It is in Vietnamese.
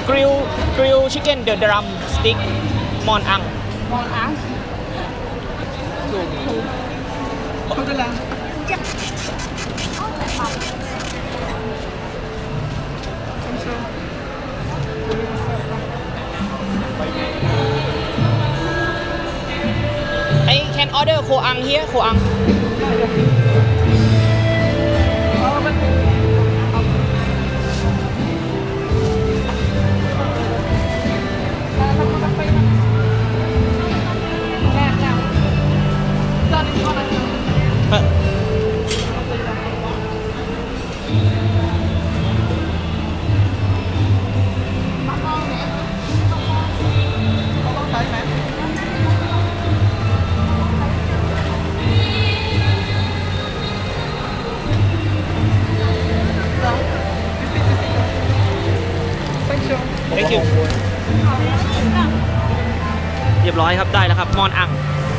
grill chicken the drum stick มอนอัง Ngon áng. Không được làm. Chắc. I can order khô ăn here khô ăn. Thank you เรียบร้อยครับได้แล้วครับมอนอัง